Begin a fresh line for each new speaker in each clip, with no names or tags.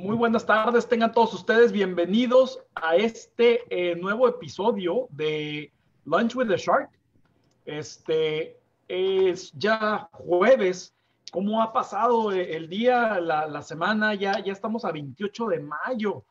Muy buenas tardes, tengan todos ustedes bienvenidos a este nuevo episodio de Lunch with the Shark. Es ya jueves. ¿Cómo ha pasado el día, la semana? Ya estamos a 28 de mayo.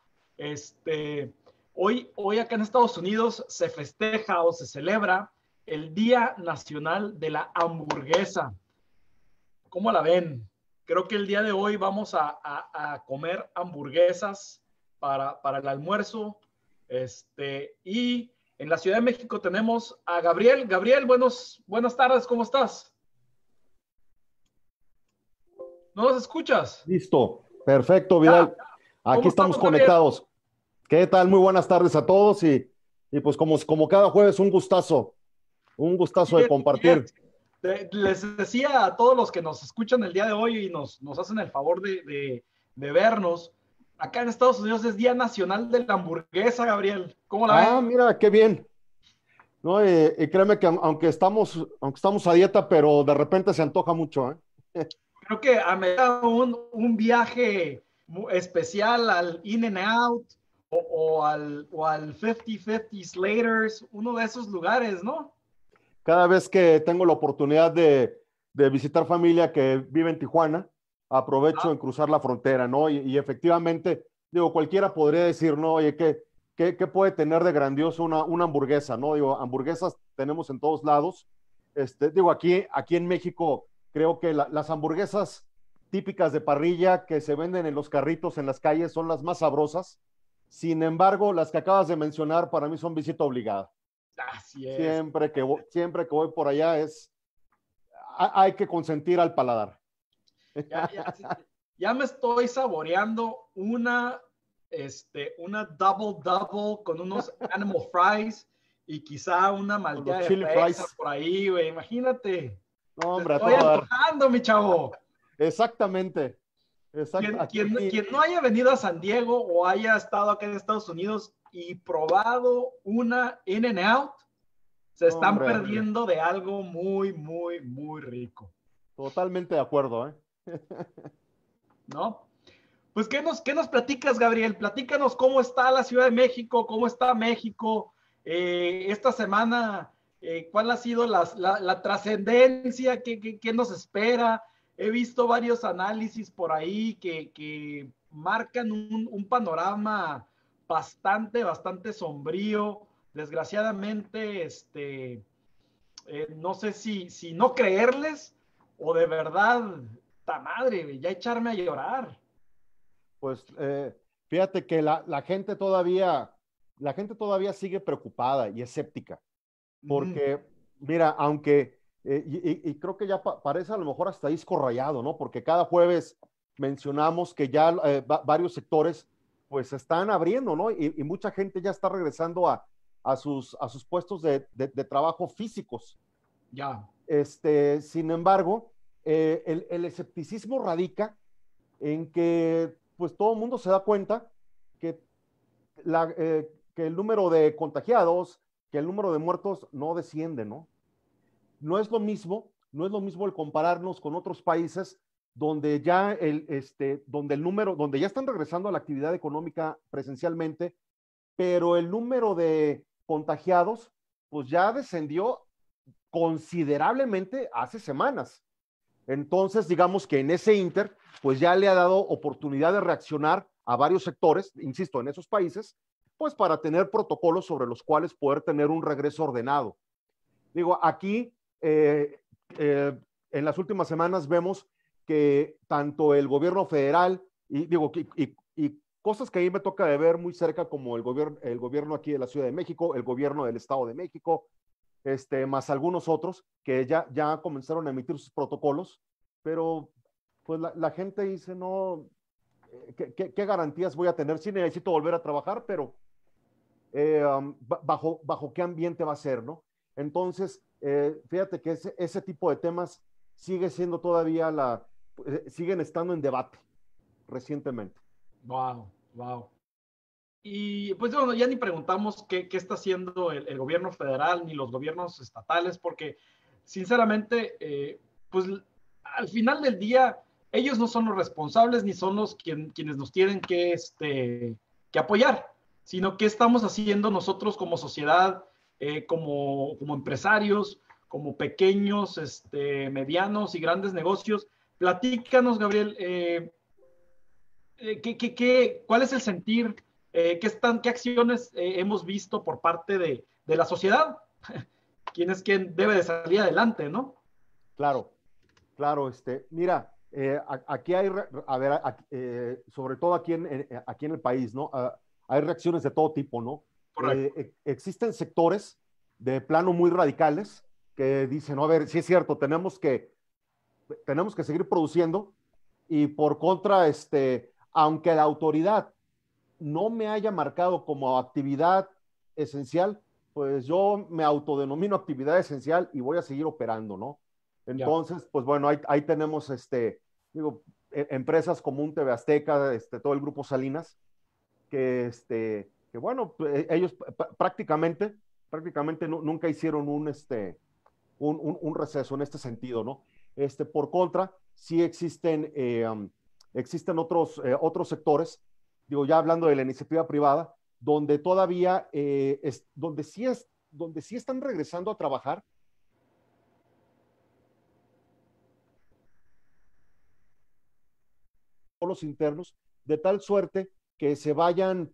Hoy acá en Estados Unidos se festeja o se celebra el Día Nacional de la Hamburguesa. ¿Cómo la ven? Creo que el día de hoy vamos a comer hamburguesas para el almuerzo. Y en la Ciudad de México tenemos a Gabriel. Gabriel, buenas tardes, ¿cómo estás? ¿No nos escuchas?
Listo, perfecto, Vidal. Aquí estamos conectados. ¿Qué tal? Muy buenas tardes a todos y pues como cada jueves, un gustazo de compartir.
Les decía a todos los que nos escuchan el día de hoy y nos hacen el favor de vernos, acá en Estados Unidos es Día Nacional de la Hamburguesa, Gabriel. ¿Cómo la ves?
Mira, qué bien. No, y créeme que aunque estamos a dieta, pero de repente se antoja mucho, ¿eh?
Creo que me da un viaje especial al In-N-Out o al 50-50 Slater's, uno de esos lugares, ¿no?
Cada vez que tengo la oportunidad de visitar familia que vive en Tijuana, aprovecho en cruzar la frontera, ¿no? Y efectivamente, digo, cualquiera podría decir, ¿no? Oye, ¿qué puede tener de grandioso una hamburguesa, ¿no? Digo, hamburguesas tenemos en todos lados. Digo, aquí en México, creo que las hamburguesas típicas de parrilla que se venden en los carritos en las calles son las más sabrosas. Sin embargo, las que acabas de mencionar para mí son visita obligada.
Así es.
Siempre que voy por allá hay que consentir al paladar.
Ya me estoy saboreando una double con unos animal fries y quizá una malteada de fresa por ahí, güey. Imagínate.
No, hombre,
te estoy antojando, mi chavo.
Exactamente.
Quien no haya venido a San Diego o haya estado acá en Estados Unidos y probado una In-N-Out, se están perdiendo de algo muy, muy, muy rico.
Totalmente de acuerdo, ¿eh?
¿No? Pues, ¿qué nos platicas, Gabriel? Platícanos cómo está la Ciudad de México, cómo está México esta semana, cuál ha sido la trascendencia, qué nos espera. He visto varios análisis por ahí que marcan un panorama bastante sombrío. Desgraciadamente, no sé si no creerles o de verdad, ta madre, ya echarme a llorar.
Pues fíjate que la gente todavía sigue preocupada y escéptica, porque mira, aunque, y creo que ya parece a lo mejor hasta disco rayado, ¿no? Porque cada jueves mencionamos que ya varios sectores pues se están abriendo, ¿no? Y mucha gente ya está regresando a sus puestos de trabajo físicos.
Ya.
Sin embargo, el escepticismo radica en que pues todo el mundo se da cuenta que, que el número de contagiados, que el número de muertos no desciende, ¿no? No es lo mismo el compararnos con otros países donde ya donde ya están regresando a la actividad económica presencialmente, pero el número de contagiados pues ya descendió considerablemente hace semanas. Entonces, digamos que en ese inter, pues ya le ha dado oportunidad de reaccionar a varios sectores, insisto, en esos países, pues para tener protocolos sobre los cuales poder tener un regreso ordenado. Digo, aquí, en las últimas semanas vemos que tanto el gobierno federal y cosas que ahí me toca de ver muy cerca, como el gobierno aquí de la Ciudad de México, el gobierno del Estado de México, más algunos otros que ya comenzaron a emitir sus protocolos, pero pues la gente dice, no, ¿qué garantías voy a tener? Sí necesito volver a trabajar, pero bajo qué ambiente va a ser, ¿no? Entonces, fíjate que ese tipo de temas sigue siendo todavía siguen estando en debate recientemente.
Wow. Y pues bueno, ya ni preguntamos qué está haciendo el gobierno federal ni los gobiernos estatales, porque sinceramente, pues al final del día ellos no son los responsables ni son los quienes nos tienen que apoyar, sino qué estamos haciendo nosotros como sociedad, como empresarios, como pequeños, medianos y grandes negocios. Platícanos, Gabriel, ¿cuál es el sentir? ¿Qué acciones hemos visto por parte de la sociedad? ¿Quién es quien debe de salir adelante, no?
Claro, claro, mira, aquí hay, a ver, sobre todo aquí en el país, ¿no? Hay reacciones de todo tipo, ¿no?
Correcto.
Existen sectores de plano muy radicales que dicen, no, a ver, sí es cierto, tenemos que seguir produciendo y por contra, aunque la autoridad no me haya marcado como actividad esencial, pues yo me autodenomino actividad esencial y voy a seguir operando, ¿no?
Ya.
Entonces, pues bueno, ahí tenemos, digo, empresas como un TV Azteca, todo el grupo Salinas, que bueno, ellos prácticamente nunca hicieron un receso en este sentido, ¿no? Por contra, sí existen otros sectores, digo, ya hablando de la iniciativa privada, donde todavía, donde sí están regresando a trabajar los internos, de tal suerte que se vayan,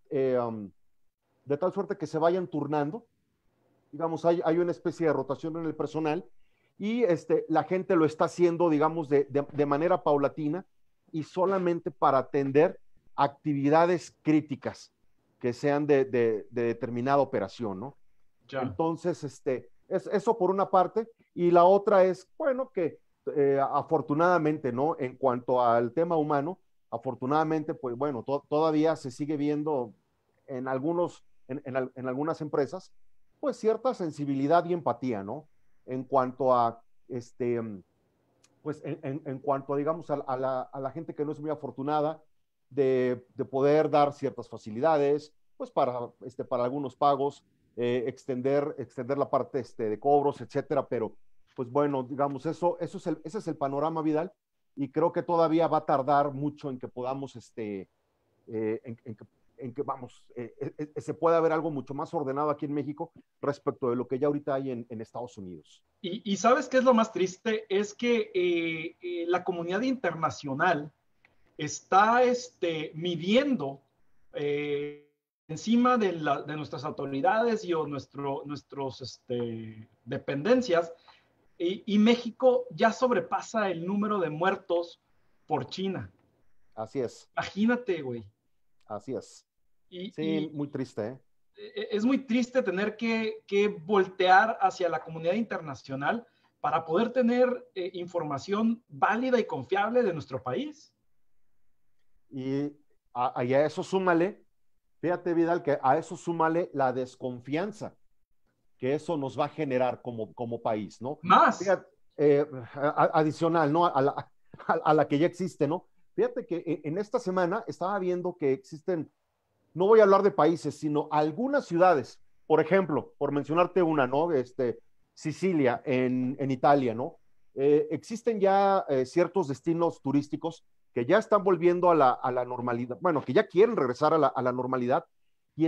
turnando, digamos, hay una especie de rotación en el personal y la gente lo está haciendo, digamos, de manera paulatina y solamente para atender actividades críticas que sean de determinada operación, ¿no?
Ya.
Entonces, eso por una parte, y la otra es, bueno, que afortunadamente, ¿no? En cuanto al tema humano, afortunadamente, pues bueno, todavía se sigue viendo en en algunas empresas, pues cierta sensibilidad y empatía, ¿no? En cuanto a, pues en cuanto, digamos, a la gente que no es muy afortunada de poder dar ciertas facilidades, pues para algunos pagos, extender la parte de cobros, etcétera, pero pues bueno, digamos, ese es el panorama, Vidal, y creo que todavía va a tardar mucho en que podamos, en que vamos, se pueda ver algo mucho más ordenado aquí en México respecto de lo que ya ahorita hay en Estados Unidos.
Y ¿sabes qué es lo más triste? Es que la comunidad internacional está midiendo encima de nuestras autoridades y o nuestros dependencias, y México ya sobrepasa el número de muertos por China.
Así es,
Imagínate, güey.
así es.
Y,
Sí,
y
muy triste, ¿eh?
es muy triste tener que voltear hacia la comunidad internacional para poder tener información válida y confiable de nuestro país.
Y a eso súmale, fíjate, Vidal, que a eso súmale la desconfianza que eso nos va a generar como país, ¿no?
Más.
Fíjate, adicional, ¿no? A la que ya existe, ¿no? Fíjate que en esta semana estaba viendo que existen, no voy a hablar de países, sino algunas ciudades, por ejemplo, por mencionarte una, ¿no? Sicilia, en Italia, ¿no? Existen ya ciertos destinos turísticos que ya están volviendo a la normalidad, bueno, que ya quieren regresar a la normalidad y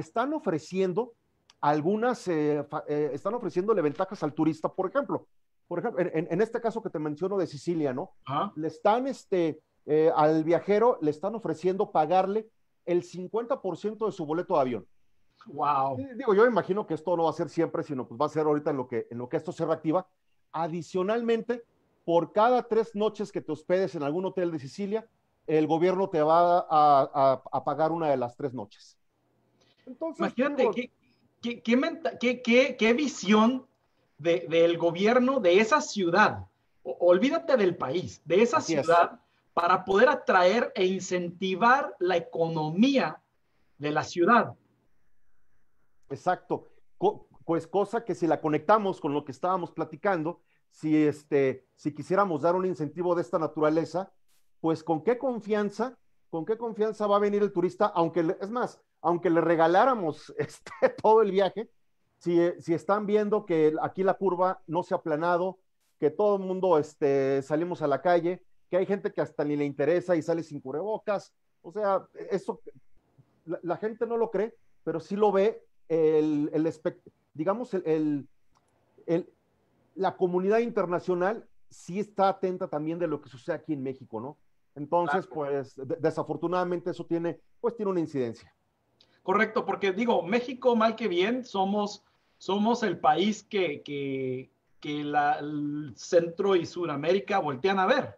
están ofreciéndole ventajas al turista, por ejemplo, en este caso que te menciono de Sicilia, ¿no?
Ajá.
Le están, al viajero le están ofreciendo pagarle el 50% de su boleto de avión.
Wow.
Digo, yo imagino que esto no va a ser siempre, sino pues va a ser ahorita en lo que esto se reactiva. Adicionalmente, por cada 3 noches que te hospedes en algún hotel de Sicilia, el gobierno te va a pagar una de las 3 noches. Entonces,
Imagínate
digo,
qué visión del gobierno de esa ciudad. Olvídate del país, de esa
así es,
ciudad, para poder atraer e incentivar la economía de la ciudad.
exacto. Pues cosa que si la conectamos con lo que estábamos platicando, si quisiéramos dar un incentivo de esta naturaleza, pues con qué confianza va a venir el turista, es más, aunque le regaláramos todo el viaje, si están viendo que aquí la curva no se ha aplanado, que todo el mundo salimos a la calle, que hay gente que hasta ni le interesa y sale sin cubrebocas. O sea, eso la gente no lo cree, pero sí lo ve digamos, el, la comunidad internacional sí está atenta también de lo que sucede aquí en México, ¿no? Entonces,
Claro.
pues, desafortunadamente eso tiene una incidencia.
Correcto, porque digo, México, mal que bien, somos el país que el Centro y Sudamérica voltean a ver.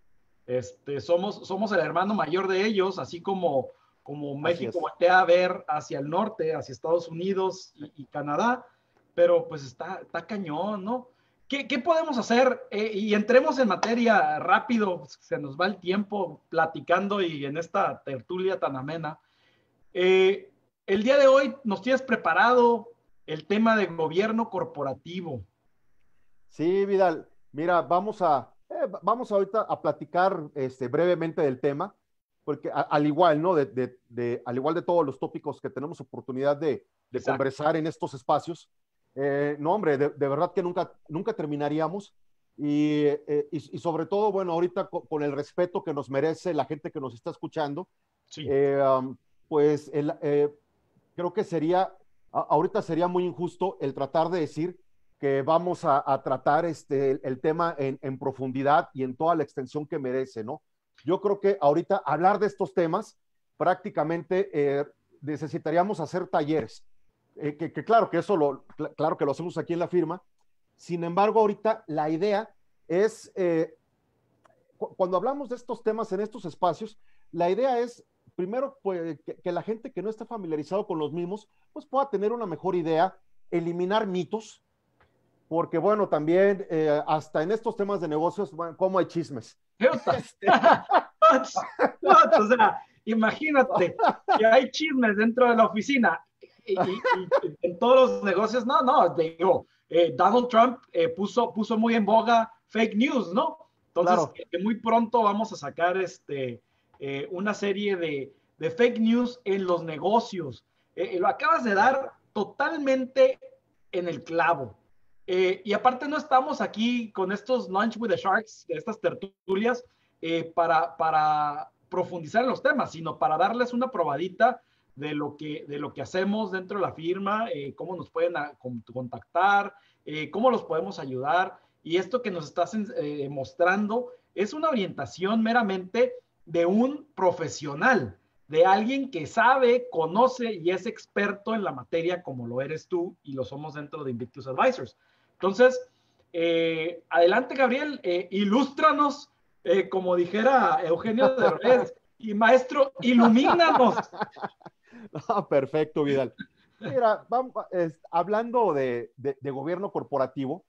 Somos el hermano mayor de ellos, así como
Así
México
es.
voltea a ver hacia el norte, hacia Estados Unidos y Canadá, pero pues está cañón, ¿no? ¿Qué podemos hacer? Y entremos en materia rápido, se nos va el tiempo platicando y en esta tertulia tan amena. Eh, el día de hoy nos tienes preparado el tema de gobierno corporativo.
Sí, Vidal. Mira, vamos ahorita a platicar brevemente del tema, porque al igual, ¿no? Al igual de todos los tópicos que tenemos oportunidad de
Exacto.
conversar en estos espacios, no, hombre, de verdad que nunca terminaríamos. Y sobre todo, bueno, ahorita con el respeto que nos merece la gente que nos está escuchando,
Sí.
eh, pues creo que ahorita sería muy injusto el tratar de decir que vamos a tratar el tema en profundidad y en toda la extensión que merece, ¿no? Yo creo que ahorita hablar de estos temas prácticamente necesitaríamos hacer talleres, que claro que claro que lo hacemos aquí en la firma. Sin embargo, ahorita la idea es, cuando hablamos de estos temas en estos espacios, la idea es primero, pues, que la gente que no está familiarizado con los mismos, pues pueda tener una mejor idea, eliminar mitos, porque bueno, también hasta en estos temas de negocios, bueno, ¿cómo hay chismes? Este,
O sea, imagínate que hay chismes dentro de la oficina y en todos los negocios, no, digo, Donald Trump puso muy en boga fake news, ¿no? Entonces,
claro,
que muy pronto vamos a sacar una serie de fake news en los negocios. Lo acabas de dar totalmente en el clavo. Y aparte no estamos aquí con estos Lunch with the Sharks, estas tertulias, para profundizar en los temas, sino para darles una probadita de lo que hacemos dentro de la firma, cómo nos pueden contactar, cómo los podemos ayudar. Y esto que nos estás mostrando es una orientación meramente de un profesional, de alguien que sabe, conoce y es experto en la materia como lo eres tú y lo somos dentro de Invictus Advisors. Entonces, adelante, Gabriel, ilústranos, como dijera Eugenio Derbez, y maestro, ilumínanos.
perfecto, Vidal. Mira, hablando de gobierno corporativo,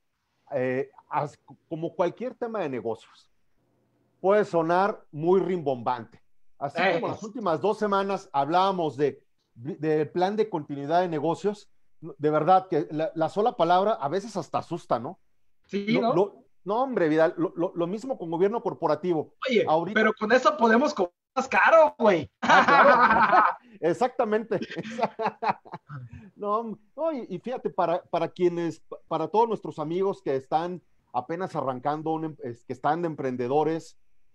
como cualquier tema de negocios, puede sonar muy rimbombante. Así como las últimas 2 semanas hablábamos del plan de continuidad de negocios, de verdad que la sola palabra a veces hasta asusta, ¿no?
Sí, ¿no?
No, hombre, Vidal, lo mismo con gobierno corporativo.
Oye,
Ahorita,
pero con eso podemos cobrar más caro, güey.
claro, exactamente. No, no, y fíjate, para todos nuestros amigos que están apenas arrancando, que están de emprendedores,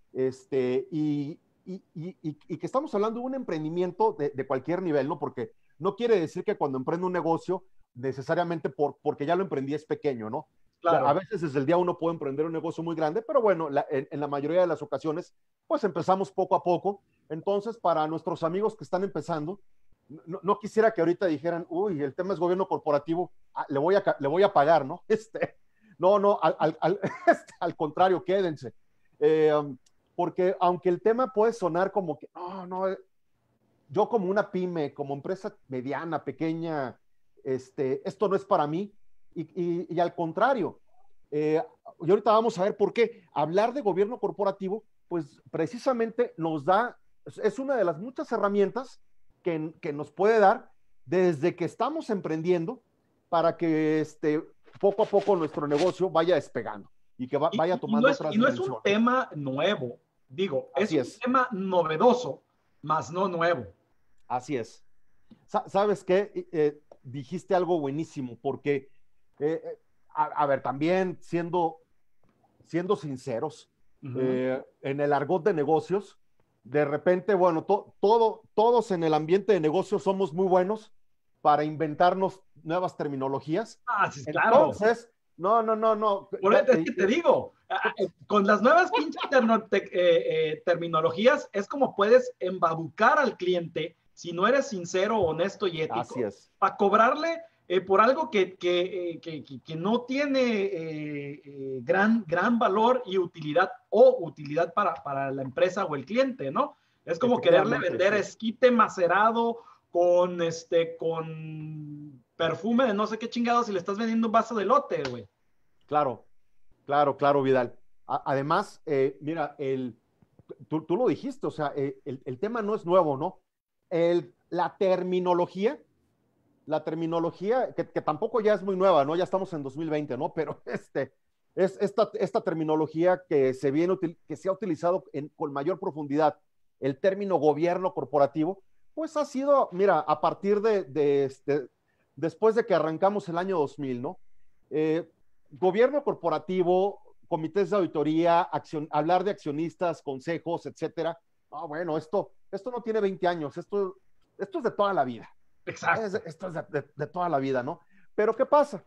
y que estamos hablando de un emprendimiento de cualquier nivel, ¿no? Porque no quiere decir que cuando emprende un negocio, necesariamente porque ya lo emprendí es pequeño, ¿no? A
Claro.
veces desde el día uno puede emprender un negocio muy grande, pero bueno, en la mayoría de las ocasiones, pues empezamos poco a poco. Entonces, para nuestros amigos que están empezando, no quisiera que ahorita dijeran, uy, el tema es gobierno corporativo, le voy a pagar, ¿no? No, al contrario, quédense. Porque aunque el tema puede sonar como que, no, yo como una pyme, como empresa mediana, pequeña, esto no es para mí. Y al contrario, y ahorita vamos a ver por qué. Hablar de gobierno corporativo, pues precisamente es una de las muchas herramientas que nos puede dar desde que estamos emprendiendo para que poco a poco nuestro negocio vaya despegando y que vaya
Y no
tomando
es,
otras
y no es un
dimensiones.
tema nuevo, digo, es
Así
un
es,
tema novedoso, más no nuevo.
así es. ¿Sabes qué? Dijiste algo buenísimo, porque, a ver, también siendo sinceros, en el argot de negocios. De repente, bueno, todos en el ambiente de negocios somos muy buenos para inventarnos nuevas terminologías.
Ah, sí, claro.
Entonces, no.
Es que te digo, con las nuevas pinches terminologías es como puedes embabucar al cliente si no eres sincero, honesto y ético.
Así es.
Para cobrarle por algo que no tiene gran valor y utilidad para la empresa o el cliente, ¿no? Es como quererle vender esquite macerado con perfume de no sé qué chingados si le estás vendiendo un vaso de elote, güey.
Claro, Vidal. Además, mira, tú lo dijiste, o sea, el tema no es nuevo, ¿no? La terminología, que tampoco ya es muy nueva, ¿no? Ya estamos en 2020, ¿no? Pero es esta terminología que se ha utilizado con mayor profundidad, el término gobierno corporativo, pues ha sido, mira, a partir después de que arrancamos el año 2000, ¿no? Gobierno corporativo, comités de auditoría, hablar de accionistas, consejos, etcétera. Bueno, esto no tiene 20 años, esto es de toda la vida.
Exacto.
Esto es de toda la vida, ¿no? Pero ¿qué pasa?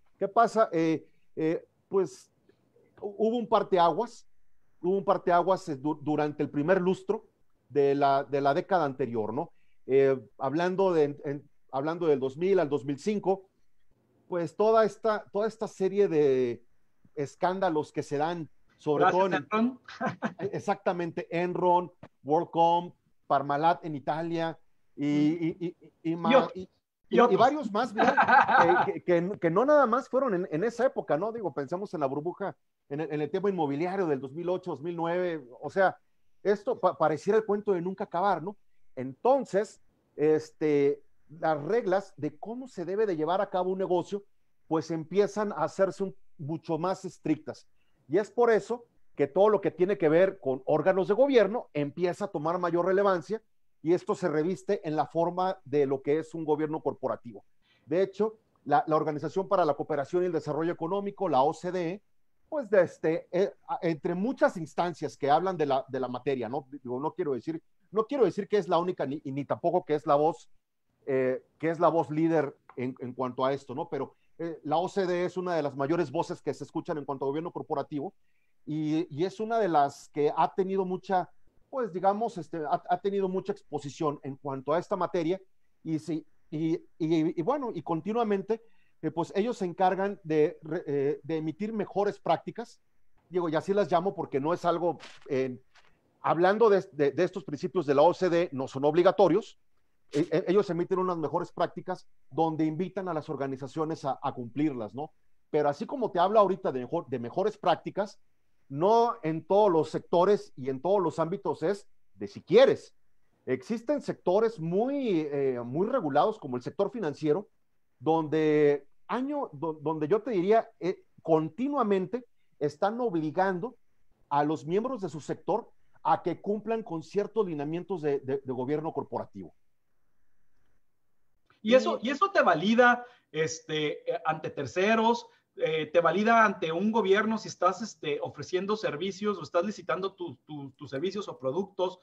Pues hubo un parteaguas durante el primer lustro de la década anterior, ¿no? Hablando del 2000 al 2005, pues toda esta serie de escándalos que se dan, sobre todo
Enron.
Exactamente, Enron, WorldCom, Parmalat en Italia y varios más, que no nada más fueron en esa época, ¿no? Digo, pensemos en la burbuja, en el tema inmobiliario del 2008, 2009, o sea, esto pareciera el cuento de nunca acabar, ¿no? Entonces, las reglas de cómo se debe de llevar a cabo un negocio, pues empiezan a hacerse mucho más estrictas. Y es por eso que todo lo que tiene que ver con órganos de gobierno empieza a tomar mayor relevancia y esto se reviste en la forma de lo que es un gobierno corporativo. De hecho, la Organización para la Cooperación y el Desarrollo Económico, la OCDE, pues entre muchas instancias que hablan de la materia, ¿no? Digo, no quiero decir que es la única ni tampoco que es la voz líder en cuanto a esto, ¿no? Pero la OCDE es una de las mayores voces que se escuchan en cuanto a gobierno corporativo y es una de las que ha tenido mucha, pues digamos, ha tenido mucha exposición en cuanto a esta materia y bueno, y continuamente, pues ellos se encargan de emitir mejores prácticas, digo, y así las llamo porque no es algo, hablando de estos principios de la OCDE, no son obligatorios. Ellos emiten unas mejores prácticas donde invitan a las organizaciones a cumplirlas, ¿no? Pero así como te hablo ahorita de mejores prácticas, no en todos los sectores y en todos los ámbitos es de si quieres. Existen sectores muy regulados como el sector financiero, donde yo te diría continuamente están obligando a los miembros de su sector a que cumplan con ciertos lineamientos de gobierno corporativo.
Y eso te valida ante terceros, te valida ante un gobierno si estás ofreciendo servicios o estás licitando tus servicios o productos.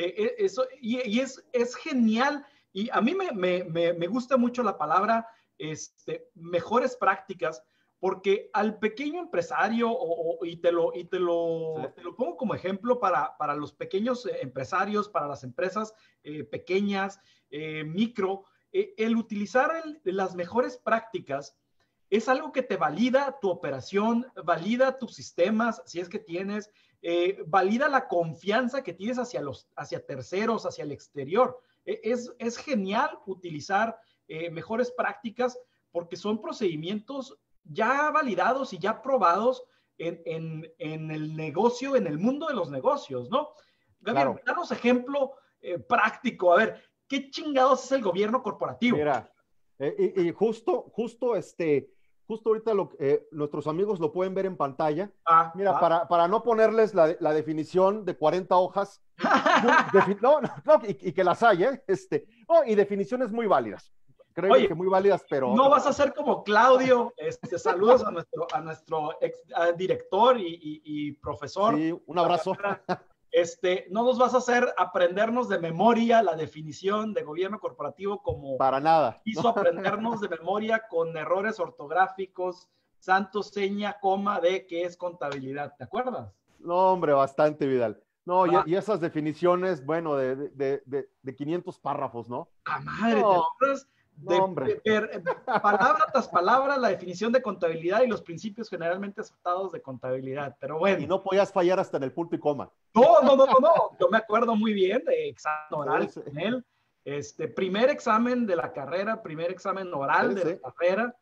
Es genial. Y a mí me gusta mucho la palabra mejores prácticas, porque al pequeño empresario, y te lo pongo como ejemplo para los pequeños empresarios, para las empresas pequeñas, micro, el utilizar las mejores prácticas es algo que te valida tu operación, valida tus sistemas, si es que tienes, valida la confianza que tienes hacia terceros, hacia el exterior. Es genial utilizar mejores prácticas porque son procedimientos ya validados y ya probados en el negocio, en el mundo de los negocios, ¿no? Gabriel, claro. Danos ejemplo práctico. A ver, ¿qué chingados es el gobierno corporativo?
Mira, y justo ahorita nuestros amigos lo pueden ver en pantalla. Mira, para no ponerles la definición de 40 hojas, y que las hay, y definiciones muy válidas. créeme
Oye,
que muy válidas, pero...
no vas a ser como Claudio. Saludos a nuestro director y profesor.
Sí, un abrazo.
No nos vas a hacer aprendernos de memoria la definición de gobierno corporativo como
Para nada.
hizo aprendernos de memoria con errores ortográficos, santo, seña, coma, de qué es contabilidad. ¿Te acuerdas?
No, hombre, bastante, Vidal. No,
Ah,
y esas definiciones, bueno, de 500 párrafos, ¿no?
madre, ¿te
No,
acuerdas?
no, hombre.
Palabra tras palabra la definición de contabilidad y los principios generalmente aceptados de contabilidad. Pero
Y
bueno,
no podías fallar hasta en el punto y coma.
no. Yo me acuerdo muy bien de examen oral
Sí, sí,
con él. Primer examen de la carrera, primer examen oral
sí,
de la
sí.
carrera,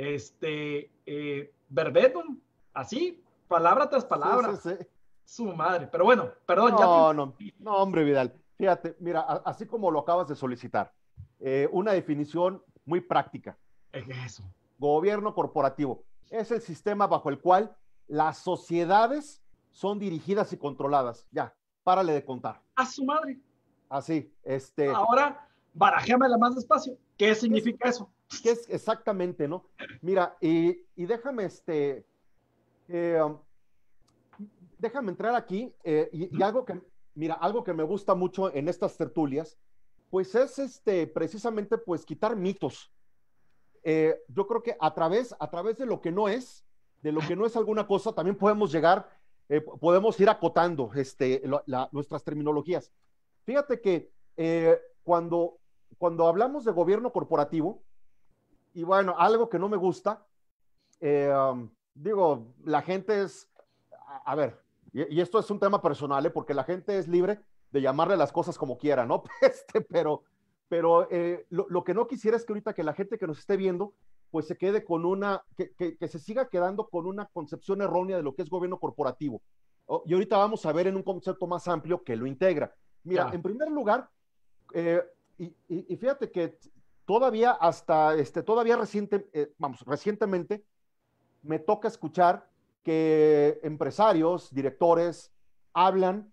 verbatim, así, palabra tras
Sí, sí,
palabra.
sí.
Su madre. Pero bueno, perdón, ya te...
No, hombre, Vidal. Fíjate, mira, así como lo acabas de solicitar, una definición muy práctica.
Eso.
Gobierno corporativo es el sistema bajo el cual las sociedades son dirigidas y controladas. Ya, párale de contar.
A su madre.
Así,
Ahora, barajéamela más despacio. ¿Qué
¿qué es,
significa eso?
qué es exactamente, no? Mira, y déjame, eh, um, déjame entrar aquí, y algo que, mira, algo que me gusta mucho en estas tertulias, pues es precisamente, pues quitar mitos. Yo creo que a través de lo que no es alguna cosa, también podemos llegar, podemos ir acotando nuestras terminologías. Fíjate que cuando hablamos de gobierno corporativo, y bueno, algo que no me gusta, digo, la gente es, a ver, y esto es un tema personal, porque la gente es libre de llamarle las cosas como quiera, ¿no? Pero lo que no quisiera es que ahorita que la gente que nos esté viendo, pues se quede con que se siga quedando con una concepción errónea de lo que es gobierno corporativo. Y ahorita vamos a ver en un concepto más amplio que lo integra. Mira,
Ya.
en primer lugar, eh, y fíjate que todavía hasta, recientemente me toca escuchar que empresarios, directores, hablan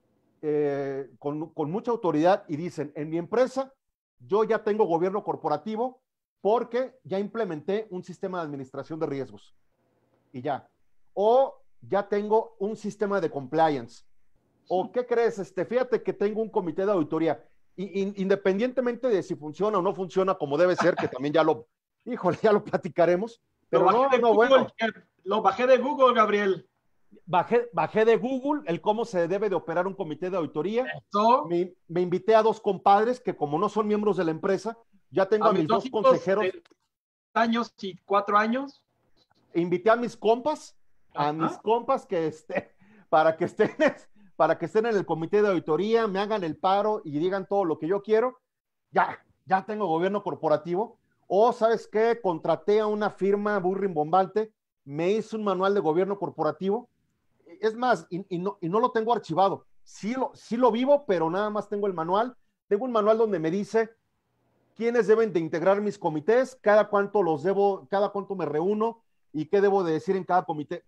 con mucha autoridad y dicen, en mi empresa yo ya tengo gobierno corporativo porque ya implementé un sistema de administración de riesgos y ya. O ya tengo un sistema de compliance. ¿O qué crees? Fíjate que tengo un comité de auditoría. Independientemente de si funciona o no funciona como debe ser, que también ya lo platicaremos.
Lo
Pero
bajé
no,
de
no,
Google,
bueno,
lo bajé de Google, Gabriel.
bajé de Google el cómo se debe de operar un comité de auditoría.
Esto,
Me invité a dos compadres que como no son miembros de la empresa, ya tengo
a
a
mis
mis
dos
dos
hijos
consejeros,
de años y 4 años.
invité a mis
Ajá.
compas para que estén, para que estén en el comité de auditoría, me hagan el paro y digan todo lo que yo quiero. Ya tengo gobierno corporativo. O, ¿sabes qué? Contraté a una firma burrimbombante, me hizo un manual de gobierno corporativo. Es más, y no lo tengo archivado. Sí lo vivo, pero nada más tengo el manual. Tengo un manual donde me dice quiénes deben de integrar mis comités, cada cuánto me reúno y qué debo de decir en cada comité.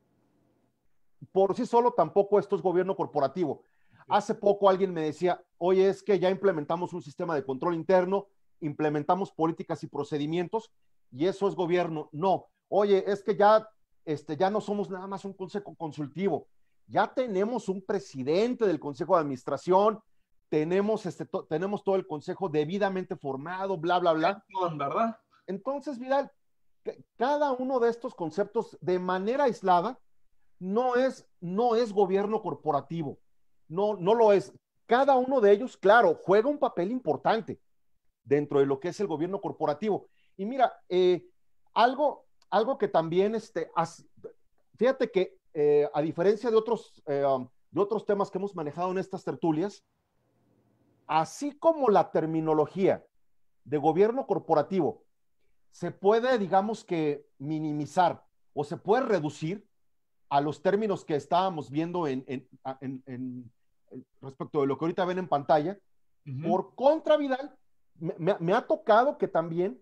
Por sí solo tampoco esto es gobierno corporativo. Hace poco alguien me decía, oye, es que ya implementamos un sistema de control interno, implementamos políticas y procedimientos y eso es gobierno. No, oye, es que ya no somos nada más un consejo consultivo, ya tenemos un presidente del consejo de administración, tenemos todo el consejo debidamente formado, bla, bla, bla.
¿Verdad?
Entonces, Vidal, cada uno de estos conceptos de manera aislada no es gobierno corporativo, no lo es. Cada uno de ellos, claro, juega un papel importante dentro de lo que es el gobierno corporativo. Y mira, algo que también, fíjate que a diferencia de otros temas que hemos manejado en estas tertulias, así como la terminología de gobierno corporativo se puede, digamos que, minimizar o se puede reducir a los términos que estábamos viendo respecto de lo que ahorita ven en pantalla. Por contra, Vidal, me ha tocado que también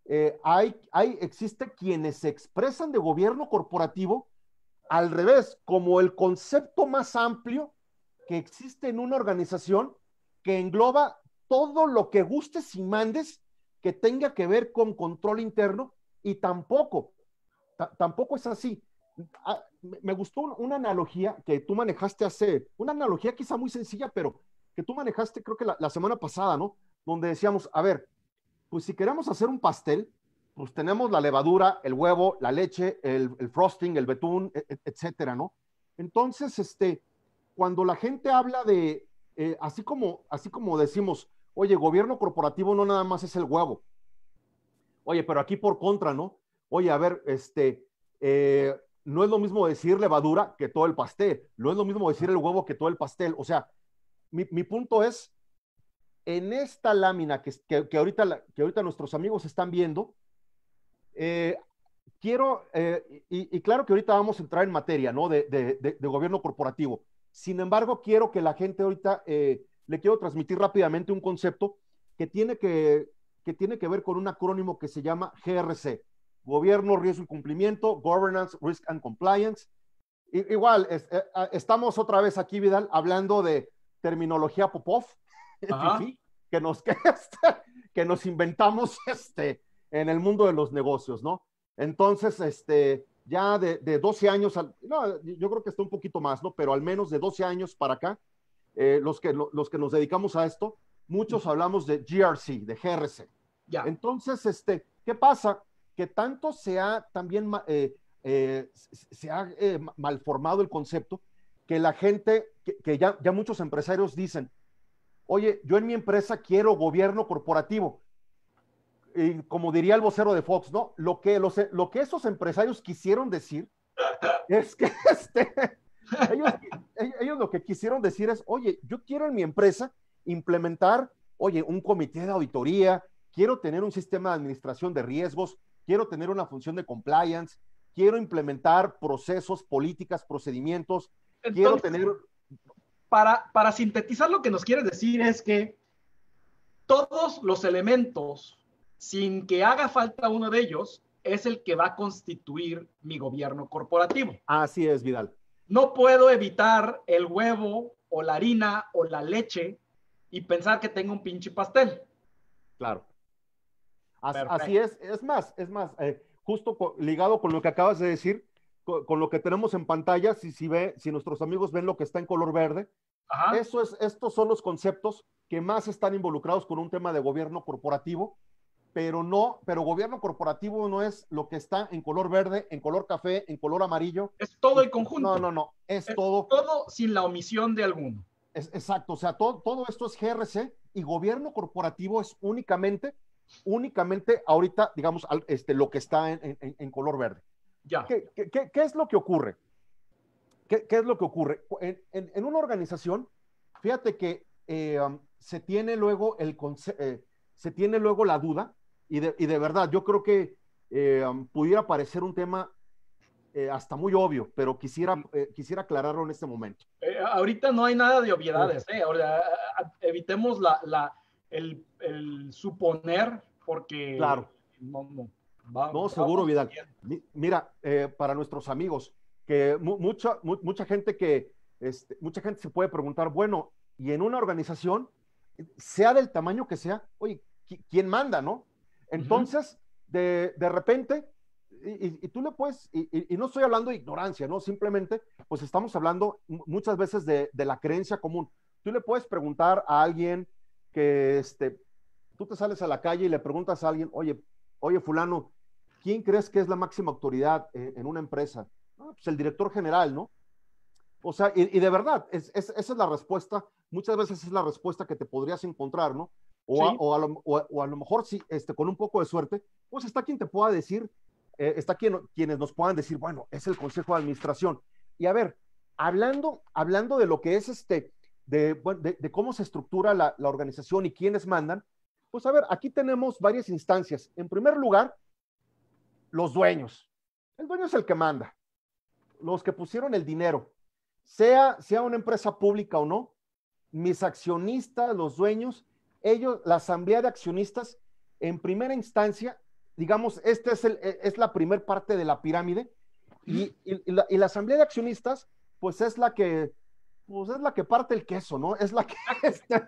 existe quienes se expresan de gobierno corporativo al revés, como el concepto más amplio que existe en una organización que engloba todo lo que gustes y mandes que tenga que ver con control interno, y tampoco es así. Me gustó una analogía que tú manejaste una analogía quizá muy sencilla, pero que tú manejaste creo que la semana pasada, ¿no? Donde decíamos, a ver, pues si queremos hacer un pastel, pues tenemos la levadura, el huevo, la leche, el frosting, el betún, etcétera, ¿no? Entonces, cuando la gente habla de, así como decimos, oye, gobierno corporativo no nada más es el huevo. Oye, pero aquí por contra, ¿no? Oye, a ver, no es lo mismo decir levadura que todo el pastel, no es lo mismo decir el huevo que todo el pastel. O sea, mi punto es, en esta lámina que ahorita nuestros amigos están viendo, quiero, y claro que ahorita vamos a entrar en materia, ¿no? De gobierno corporativo. Sin embargo, quiero que la gente ahorita, le quiero transmitir rápidamente un concepto que tiene que ver con un acrónimo que se llama GRC, Gobierno, Riesgo y Cumplimiento, Governance, Risk and Compliance. Igual, estamos otra vez aquí, Vidal, hablando de terminología Popov, fifi, que nos inventamos en el mundo de los negocios, ¿no? Entonces, ya de 12 años, no, yo creo que está un poquito más, ¿no? Pero al menos de 12 años para acá, los que nos dedicamos a esto, muchos hablamos de GRC, de GRC.
Ya.
Entonces, ¿qué pasa? Que tanto se ha también malformado el concepto, que la gente, que ya muchos empresarios dicen, oye, yo en mi empresa quiero gobierno corporativo. Y como diría el vocero de Fox, ¿no? Lo que esos empresarios quisieron decir es que ellos lo que quisieron decir es, oye, yo quiero en mi empresa implementar, oye, un comité de auditoría, quiero tener un sistema de administración de riesgos, quiero tener una función de compliance, quiero implementar procesos, políticas, procedimientos, quiero tener...
Para sintetizar lo que nos quieres decir es que todos los elementos, sin que haga falta uno de ellos, es el que va a constituir mi gobierno corporativo.
Así es, Vidal.
No puedo evitar el huevo o la harina o la leche y pensar que tengo un pinche pastel.
Claro. Así es. Es más, justo ligado con lo que acabas de decir, con lo que tenemos en pantalla, si nuestros amigos ven lo que está en color verde, estos son los conceptos que más están involucrados con un tema de gobierno corporativo, pero gobierno corporativo no es lo que está en color verde, en color café, en color amarillo.
Es todo el conjunto.
No, es todo.
Todo sin la omisión de alguno.
Exacto, o sea, todo esto es GRC, y gobierno corporativo es únicamente ahorita, digamos, lo que está en color verde.
Ya.
¿Qué es lo que ocurre? ¿Qué es lo que ocurre? En una organización, fíjate que se tiene luego la duda, y de verdad, yo creo que pudiera parecer un tema hasta muy obvio, pero quisiera aclararlo en este momento.
Ahorita no hay nada de obviedades, Ahora, evitemos el suponer, porque
claro.
No,
seguro, Vidal. Mira, para nuestros amigos, que mucha gente se puede preguntar, bueno, y en una organización, sea del tamaño que sea, oye, ¿quién manda, no? Entonces, de repente, y tú le puedes, y no estoy hablando de ignorancia, ¿no? Simplemente, pues estamos hablando muchas veces de la creencia común. Tú le puedes preguntar a alguien que, tú te sales a la calle y le preguntas a alguien, oye, fulano, ¿quién crees que es la máxima autoridad en una empresa? Pues el director general, ¿no? O sea, y de verdad, esa es la respuesta, muchas veces es la respuesta que te podrías encontrar, ¿no? O a lo mejor, sí, con un poco de suerte, pues está quien te pueda decir, quienes nos puedan decir, bueno, es el consejo de administración. Y a ver, hablando de lo que es de cómo se estructura la organización y quiénes mandan, pues a ver, aquí tenemos varias instancias. En primer lugar, los dueños. El dueño es el que manda. Los que pusieron el dinero, sea una empresa pública o no, mis accionistas, los dueños, la asamblea de accionistas, en primera instancia, digamos, es la primer parte de la pirámide, y la asamblea de accionistas, pues es la que parte el queso, ¿no? Es la que...
No,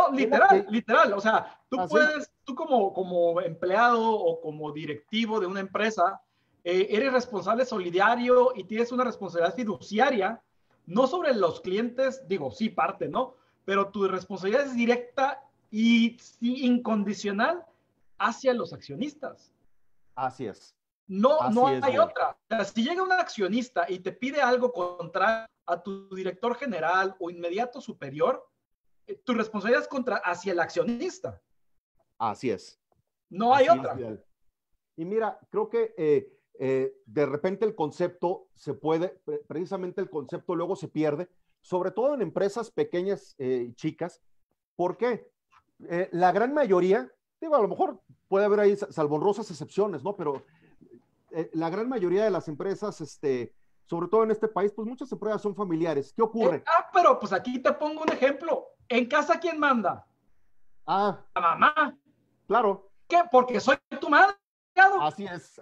No, literal, literal. O sea, tú
¿así?
puedes, tú como empleado o como directivo de una empresa, eres responsable solidario y tienes una responsabilidad fiduciaria, no sobre los clientes, digo, sí, parte, ¿no? Pero tu responsabilidad es directa y sí, incondicional hacia los accionistas.
Así es.
No,
Así
no
es,
hay
Vidal.
otra. O sea, si llega un accionista y te pide algo contrario a tu director general o inmediato superior, tu responsabilidad es hacia el accionista.
Así es.
No hay
Así es,
otra.
Vidal. Y mira, creo que de repente el concepto se puede, precisamente el concepto luego se pierde, sobre todo en empresas pequeñas y chicas. ¿Por qué? La gran mayoría, digo, a lo mejor puede haber ahí salvo honrosas excepciones, ¿no? Pero la gran mayoría de las empresas, sobre todo en este país, pues muchas empresas son familiares. ¿Qué ocurre?
Pero pues aquí te pongo un ejemplo. ¿En casa quién manda?
Ah,
La mamá.
claro,
¿Qué? Porque soy tu madre.
así es.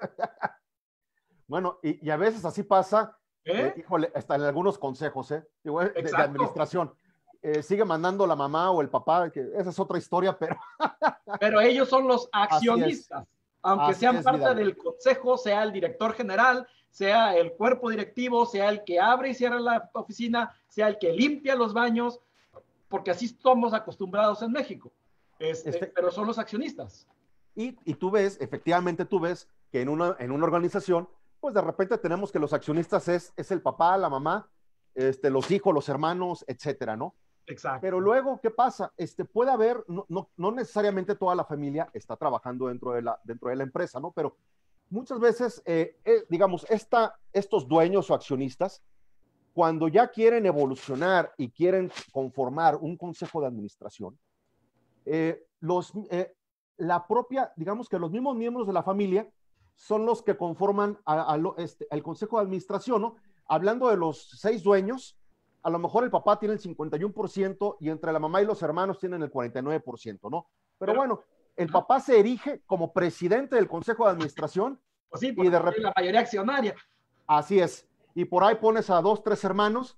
Bueno, y a veces así pasa,
¿Eh?
híjole, hasta en algunos consejos, digo, de
Exacto.
administración. Sigue mandando la mamá o el papá, que esa es otra historia, pero
Pero ellos son los
así
accionistas, aunque sean
es,
parte
Vidal.
del consejo, sea el director general, sea el cuerpo directivo, sea el que abre y cierra la oficina, sea el que limpia los baños, porque así estamos acostumbrados en México.
Este,
Pero son los accionistas.
y tú ves, efectivamente tú ves que en una organización, pues de repente tenemos que los accionistas es el papá, la mamá, los hijos, los hermanos, etcétera, ¿no? Pero
Exacto.
luego, ¿qué pasa? Puede haber, no necesariamente toda la familia está trabajando dentro de la empresa, ¿no? Pero muchas veces, digamos, estos dueños o accionistas, cuando ya quieren evolucionar y quieren conformar un consejo de administración, eh, los, eh, la propia, digamos que los mismos miembros de la familia son los que conforman el consejo de administración, ¿no? Hablando de los 6 dueños, a lo mejor el papá tiene el 51% y entre la mamá y los hermanos tienen el 49%, ¿no? Pero
Pero,
bueno, el papá se erige como presidente del consejo de administración
pues sí,
y
porque
de
tiene la mayoría accionaria.
así es. Y por ahí pones a 2, 3 hermanos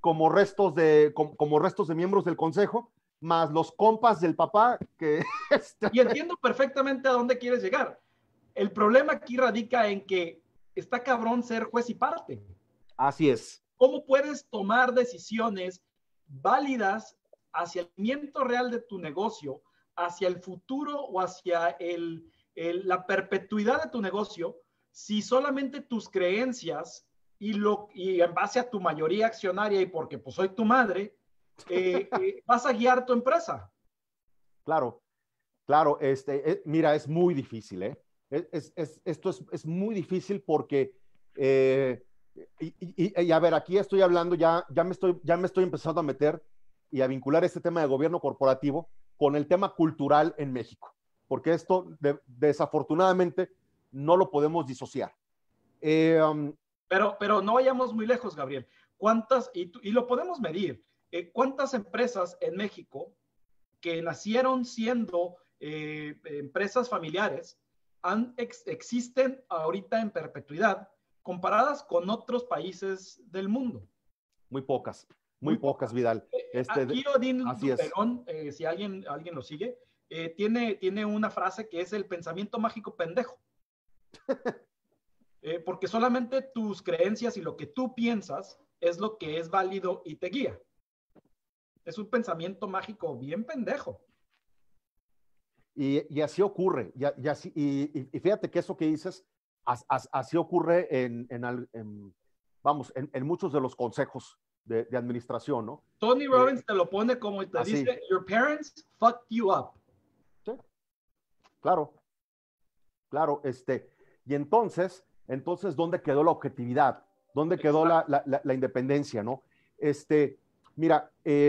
como restos de miembros del consejo, más los compas del papá que
Y entiendo perfectamente a dónde quieres llegar. El problema aquí radica en que está cabrón ser juez y parte.
así es.
¿Cómo puedes tomar decisiones válidas hacia el cimiento real de tu negocio, hacia el futuro o hacia la perpetuidad de tu negocio, si solamente tus creencias y en base a tu mayoría accionaria y porque pues soy tu madre, vas a guiar tu empresa?
Claro, claro, mira, es muy difícil, ¿eh? Esto es muy difícil porque, y a ver, aquí estoy hablando, ya me estoy empezando a meter y a vincular este tema de gobierno corporativo con el tema cultural en México, porque esto desafortunadamente no lo podemos disociar. Um,
Pero no vayamos muy lejos, Gabriel. ¿Cuántas, y lo podemos medir, cuántas empresas en México que nacieron siendo empresas familiares existen ahorita en perpetuidad comparadas con otros países del mundo?
muy
Muy
pocas,
pocas.
Vidal.
Aquí Odín
Así es.
Duperón, si alguien lo sigue, tiene una frase que es el pensamiento mágico pendejo. Porque solamente tus creencias y lo que tú piensas es lo que es válido y te guía. Es un pensamiento mágico bien pendejo.
Y así ocurre. Y fíjate que eso que dices, así ocurre vamos, en muchos de los consejos de administración, ¿no?
Tony Robbins te lo pone como y te
Así,
dice, your parents fucked you up.
sí, claro, claro. Y entonces, ¿dónde quedó la objetividad? ¿Dónde quedó
Exacto.
la independencia, no? Mira,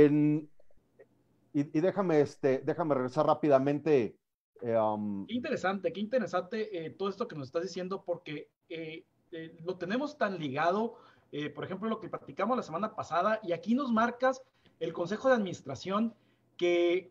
y déjame regresar rápidamente.
Qué interesante todo esto que nos estás diciendo, porque lo tenemos tan ligado, por ejemplo, lo que platicamos la semana pasada, y aquí nos marcas el Consejo de Administración, que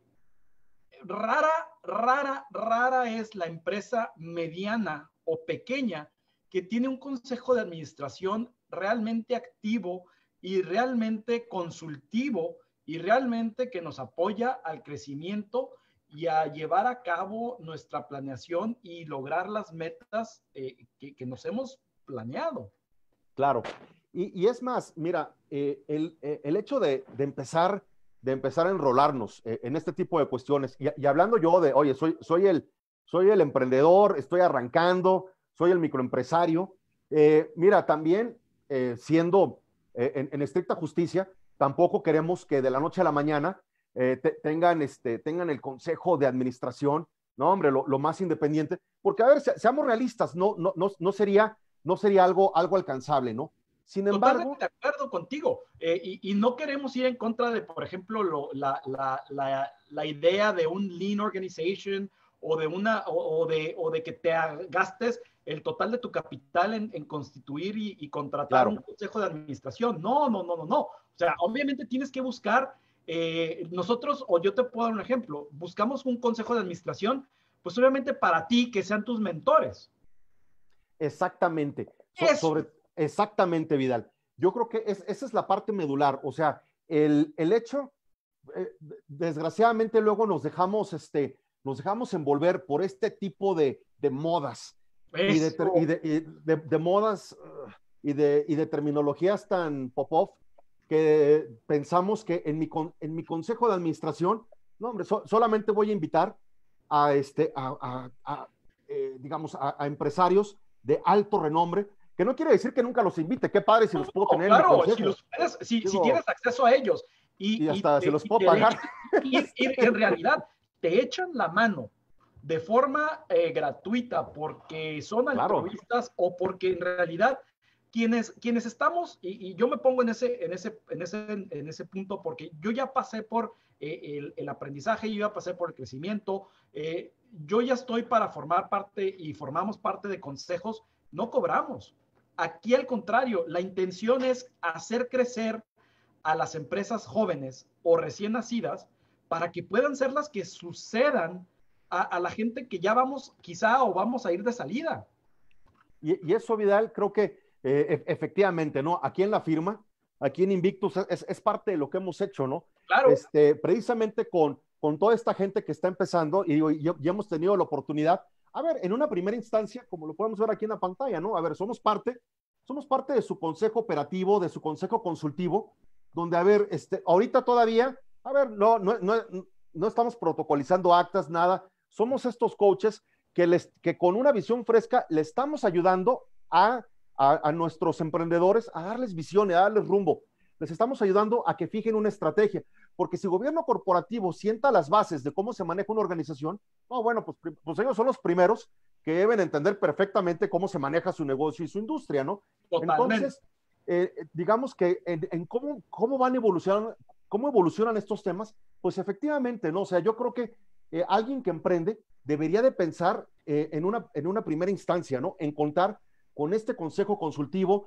rara es la empresa mediana o pequeña que tiene un consejo de administración realmente activo y realmente consultivo y realmente que nos apoya al crecimiento y a llevar a cabo nuestra planeación y lograr las metas que nos hemos planeado.
Claro. Y es más, mira, el hecho de empezar a enrolarnos en este tipo de cuestiones, y hablando yo de, oye, soy el emprendedor, estoy arrancando, soy el microempresario, mira, también siendo en estricta justicia, tampoco queremos que de la noche a la mañana tengan el consejo de administración, no, hombre, lo más independiente, porque a ver, seamos realistas, no sería algo alcanzable, ¿no? Sin
Totalmente
embargo,
de acuerdo contigo. Y no queremos ir en contra de, por ejemplo, la idea de un lean organization o de que te gastes el total de tu capital en constituir y contratar
claro,
un consejo de administración. No. O sea, obviamente tienes que buscar, nosotros, o yo te puedo dar un ejemplo, buscamos un consejo de administración, pues obviamente para ti, que sean tus mentores.
exactamente,
Eso.
exactamente, Vidal. Yo creo que esa es la parte medular, o sea, el hecho, eh, desgraciadamente luego nos dejamos envolver por este tipo de modas
Eso.
de modas y de terminologías tan pop-off que pensamos que en mi consejo de administración, no, hombre, solamente voy a invitar digamos, a empresarios de alto renombre, que no quiere decir que nunca los invite, qué padre si los puedo
No,
tener en mi
claro,
consejo.
si
Digo,
tienes acceso a ellos
y hasta se los puedo
te
pagar.
y en realidad te echan la mano de forma gratuita porque son
Claro,
altruistas o porque en realidad quienes estamos, y yo me pongo en ese punto porque yo ya pasé por el aprendizaje, yo ya pasé por el crecimiento, yo ya estoy para formar parte y formamos parte de consejos, no cobramos. Aquí al contrario, la intención es hacer crecer a las empresas jóvenes o recién nacidas para que puedan ser las que sucedan a la gente que ya vamos quizá o vamos a ir de salida.
y eso, Vidal, creo que efectivamente, ¿no? Aquí en la firma, aquí en Invictus, es parte de lo que hemos hecho, ¿no?
Claro.
Precisamente con toda esta gente que está empezando y hemos tenido la oportunidad, a ver, en una primera instancia, como lo podemos ver aquí en la pantalla, ¿no? A ver, somos parte de su consejo operativo, de su consejo consultivo, donde, a ver, ahorita todavía, a ver, no estamos protocolizando actas, nada, somos estos coaches que con una visión fresca le estamos ayudando a nuestros emprendedores a darles visión y a darles rumbo. Les estamos ayudando a que fijen una estrategia, porque si gobierno corporativo sienta las bases de cómo se maneja una organización, no, bueno, pues ellos son los primeros que deben entender perfectamente cómo se maneja su negocio y su industria, ¿no?
Totalmente.
Entonces, digamos que en cómo cómo evolucionan estos temas, pues efectivamente, ¿no? O sea, yo creo que alguien que emprende debería de pensar en una primera instancia, ¿no? En contar con este consejo consultivo,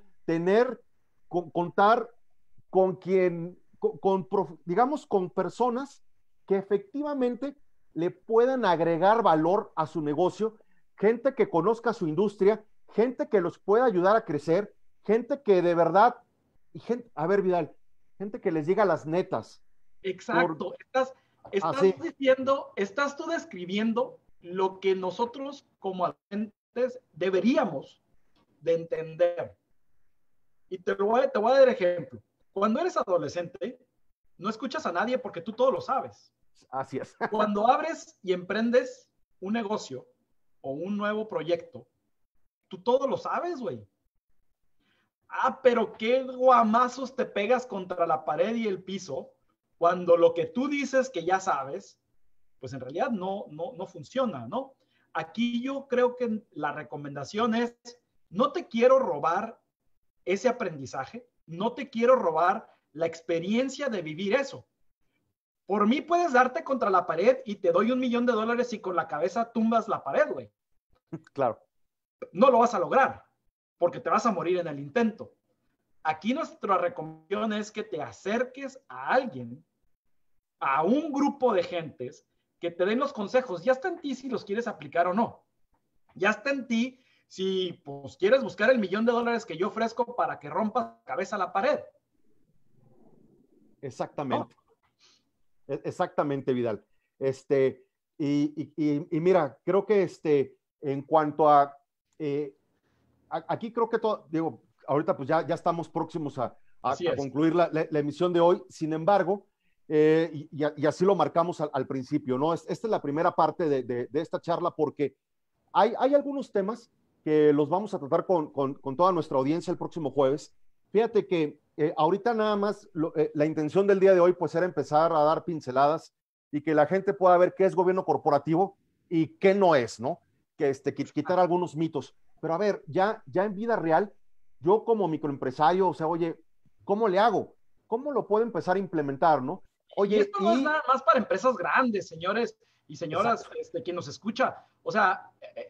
contar con quien, digamos, con personas que efectivamente le puedan agregar valor a su negocio, gente que conozca su industria, gente que los pueda ayudar a crecer, gente que de verdad, a ver, Vidal, gente que les diga las netas.
Exacto.
Así,
Estás tú describiendo lo que nosotros como adolescentes deberíamos de entender. Y te voy a dar ejemplo. Cuando eres adolescente, no escuchas a nadie porque tú todo lo sabes.
así es.
Cuando abres y emprendes un negocio o un nuevo proyecto, tú todo lo sabes, güey. Ah, pero qué guamazos te pegas contra la pared y el piso cuando lo que tú dices que ya sabes, pues en realidad no funciona, ¿no? Aquí yo creo que la recomendación es, no te quiero robar ese aprendizaje, no te quiero robar la experiencia de vivir eso. Por mí puedes darte contra la pared y te doy $1,000,000 y con la cabeza tumbas la pared, güey.
Claro.
No lo vas a lograr porque te vas a morir en el intento. Aquí nuestra recomendación es que te acerques a alguien, a un grupo de gentes que te den los consejos. Ya está en ti si los quieres aplicar o no. Ya está en ti si pues, quieres buscar el $1,000,000 que yo ofrezco para que rompas la cabeza a la pared. ¿No?
Exactamente. Exactamente, Vidal. Y mira, creo que en cuanto aquí creo que todo, digo, ahorita pues ya estamos próximos
Así
a
es.
concluir la emisión de hoy. Sin embargo, y así lo marcamos al principio, ¿no? Esta es la primera parte de esta charla porque hay algunos temas que los vamos a tratar con toda nuestra audiencia el próximo jueves. Fíjate que ahorita nada más la intención del día de hoy pues era empezar a dar pinceladas y que la gente pueda ver qué es gobierno corporativo y qué no es, ¿no? Que quitar algunos mitos. Pero a ver, ya en vida real, yo como microempresario, o sea, oye, ¿cómo le hago? ¿Cómo lo puedo empezar a implementar, no?
Y
Oye,
esto no es nada más para empresas grandes, señores y señoras,
exacto.
quien nos escucha. O sea,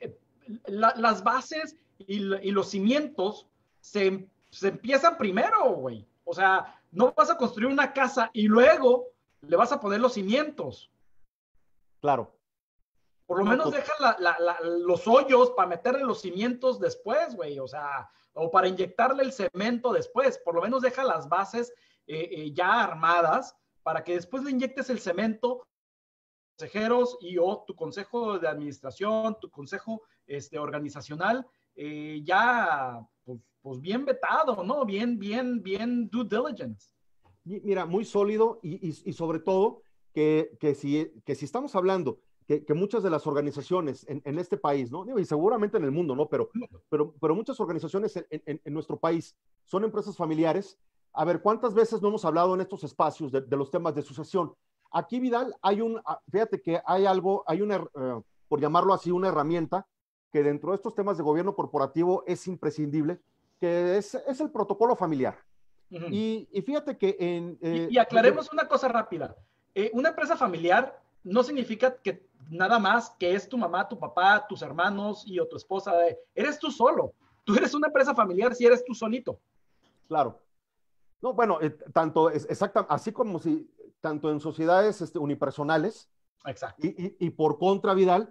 las bases y los cimientos se empiezan primero, güey. O sea, no vas a construir una casa y luego le vas a poner los cimientos.
Claro.
Por
No,
lo
no,
menos deja los hoyos para meterle los cimientos después, güey. O sea, o para inyectarle el cemento después. Por lo menos deja las bases ya armadas para que después le inyectes el cemento, consejeros y o tu consejo de administración, tu consejo organizacional, ya pues bien vetado, ¿no? Bien due diligence.
Mira, muy sólido y sobre todo que si estamos hablando que muchas de las organizaciones en este país, ¿no? Y seguramente en el mundo, ¿no? Pero muchas organizaciones en nuestro país son empresas familiares. A ver, ¿cuántas veces no hemos hablado en estos espacios de los temas de sucesión? Aquí, Vidal, fíjate que hay una, por llamarlo así, una herramienta que dentro de estos temas de gobierno corporativo es imprescindible, que es el protocolo familiar.
Uh -huh.
Y fíjate que
y aclaremos una cosa rápida. Una empresa familiar no significa que nada más que es tu mamá, tu papá, tus hermanos y o tu esposa. Eres tú solo. Tú eres una empresa familiar si eres tú solito.
Claro. No, bueno, exacta, así como si, tanto en sociedades unipersonales.
Exacto.
Y por contra, Vidal,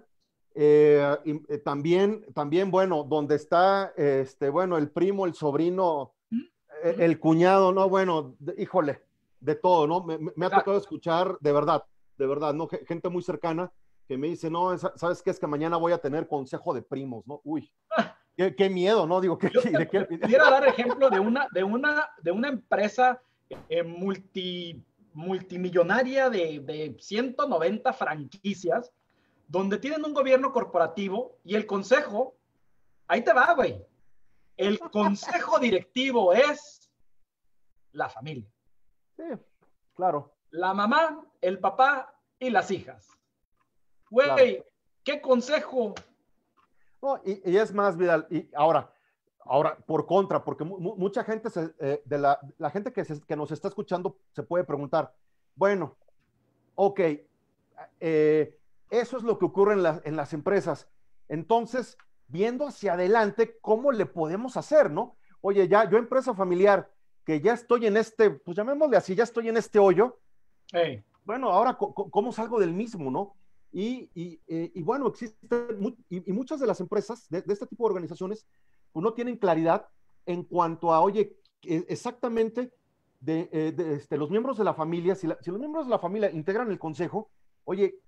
también, bueno, donde está, bueno, el primo, el sobrino, el cuñado, no, bueno, híjole, de todo, ¿no? Me ha tocado escuchar, de verdad, ¿no? Gente muy cercana que me dice, no, ¿sabes qué? Es que mañana voy a tener consejo de primos, ¿no? Uy, qué miedo, ¿no? Digo,
Quisiera dar ejemplo de una empresa multimillonaria de 190 franquicias, donde tienen un gobierno corporativo y el consejo, ahí te va, güey. El consejo directivo es la familia.
Sí, claro.
La mamá, el papá y las hijas. Güey,
claro.
¿qué consejo?
No, y es más, Vidal, y ahora, por contra, porque mucha gente, la gente que nos está escuchando se puede preguntar, bueno, ok, eso es lo que ocurre en las empresas. Entonces, viendo hacia adelante, ¿cómo le podemos hacer, no? Oye, yo empresa familiar, que ya estoy en pues llamémosle así, ya estoy en este hoyo.
Hey.
Bueno, ahora, ¿cómo salgo del mismo, no? Y bueno, existen, y muchas de las empresas de este tipo de organizaciones, pues no tienen claridad en cuanto a, oye, exactamente los miembros de la familia, si los miembros de la familia integran el consejo, oye,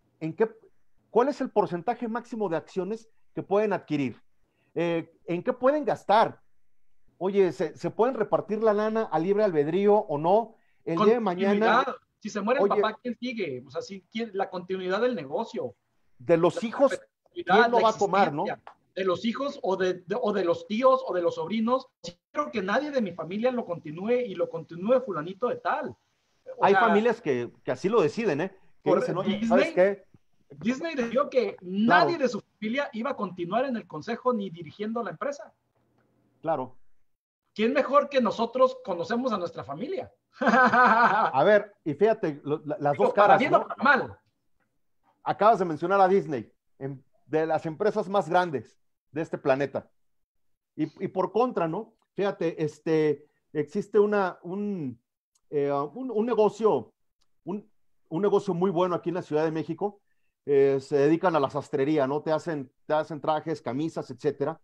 ¿cuál es el porcentaje máximo de acciones que pueden adquirir? ¿En qué pueden gastar? Oye, ¿se pueden repartir la lana a libre albedrío o no? El día de mañana,
si se muere el
oye,
papá, ¿quién sigue? O sea, la continuidad del negocio.
De los hijos, ¿quién lo va a tomar, no?
De los hijos o de los tíos o de los sobrinos. Quiero que nadie de mi familia lo continúe y lo continúe fulanito de tal.
Hay familias que así lo deciden, ¿eh? Que dicen, oye, ¿sabes qué?
Disney decidió que nadie de su familia iba a continuar en el consejo ni dirigiendo la empresa.
Claro.
¿Quién mejor que nosotros conocemos a nuestra familia?
A ver, y fíjate, las dos caras,
para bien
¿no?
o para mal.
Acabas de mencionar a Disney, de las empresas más grandes de este planeta. Y por contra, ¿no? Fíjate, existe un negocio, un negocio muy bueno aquí en la Ciudad de México. Se dedican a la sastrería, ¿no? Te hacen trajes, camisas, etcétera.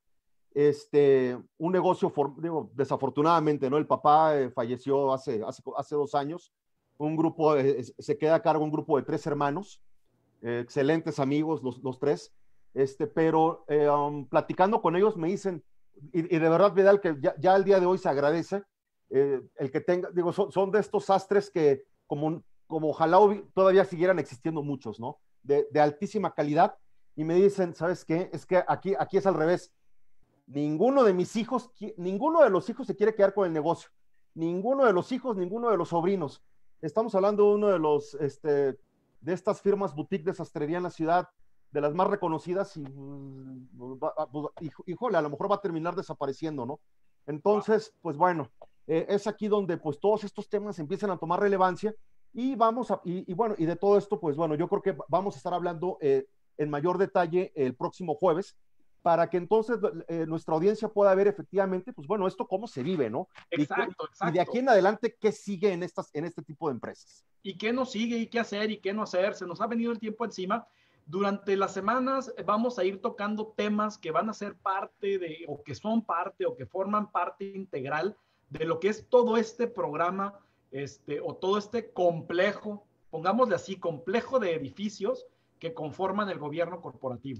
Un negocio, digo, desafortunadamente, ¿no? El papá falleció hace 2 años. un grupo, se queda a cargo un grupo de 3 hermanos, excelentes amigos los 3, pero platicando con ellos me dicen, y de verdad, Vidal, que ya al día de hoy se agradece, el que tenga, digo, son de estos sastres que como ojalá todavía siguieran existiendo muchos, ¿no? De altísima calidad, y me dicen, ¿sabes qué? Es que aquí es al revés. Ninguno de mis hijos, ninguno de los hijos se quiere quedar con el negocio. Ninguno de los hijos, ninguno de los sobrinos. Estamos hablando de uno de los, de estas firmas boutique de sastrería en la ciudad, de las más reconocidas, y híjole, a lo mejor va a terminar desapareciendo, ¿no? Entonces, pues bueno, es aquí donde pues todos estos temas empiezan a tomar relevancia y bueno, y de todo esto, pues bueno, yo creo que vamos a estar hablando en mayor detalle el próximo jueves, para que entonces nuestra audiencia pueda ver efectivamente, pues bueno, esto cómo se vive, ¿no?
Exacto.
Y de aquí en adelante, ¿qué sigue en este tipo de empresas?
¿Y qué nos sigue? ¿Y qué hacer? ¿Y qué no hacer? Se nos ha venido el tiempo encima. Durante las semanas vamos a ir tocando temas que van a ser parte de, o que son parte, o que forman parte integral de lo que es todo este programa, o todo este complejo, pongámosle así, complejo de edificios que conforman el gobierno corporativo.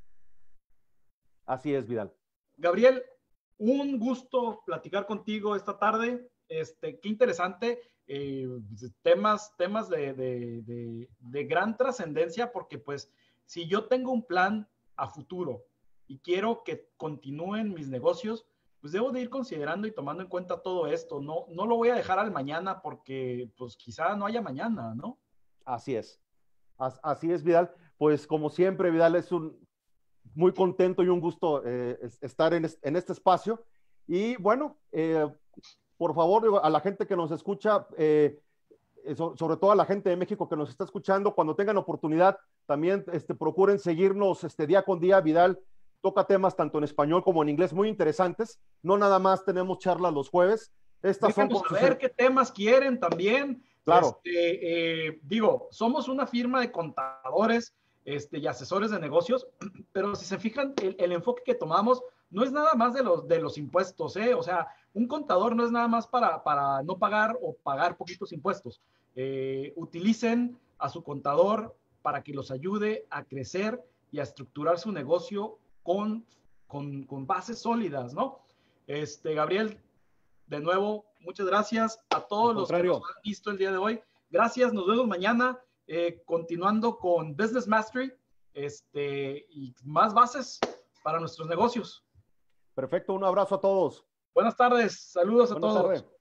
Así es, Vidal.
Gabriel, un gusto platicar contigo esta tarde. Qué interesante. Temas de gran trascendencia, porque pues si yo tengo un plan a futuro y quiero que continúen mis negocios, pues debo de ir considerando y tomando en cuenta todo esto. No lo voy a dejar al mañana, porque pues quizá no haya mañana, ¿no?
Así es. Así es, Vidal. Pues como siempre, Vidal, es muy contento y un gusto estar en este espacio. Y bueno, por favor, a la gente que nos escucha, sobre todo a la gente de México que nos está escuchando, cuando tengan oportunidad, también procuren seguirnos día con día. Vidal toca temas tanto en español como en inglés muy interesantes. No nada más tenemos charlas los jueves.
Déjanos saber qué temas quieren también.
Claro.
Digo, somos una firma de contadores y asesores de negocios, pero si se fijan, el enfoque que tomamos no es nada más de los impuestos, ¿eh? O sea, un contador no es nada más para no pagar o pagar poquitos impuestos. Utilicen a su contador para que los ayude a crecer y a estructurar su negocio con bases sólidas, ¿no? Gabriel, de nuevo, muchas gracias a todos los que nos han visto el día de hoy. Gracias, nos vemos mañana, continuando con Business Mastery, y más bases para nuestros negocios.
Perfecto, un abrazo a todos.
Buenas tardes, saludos a todos.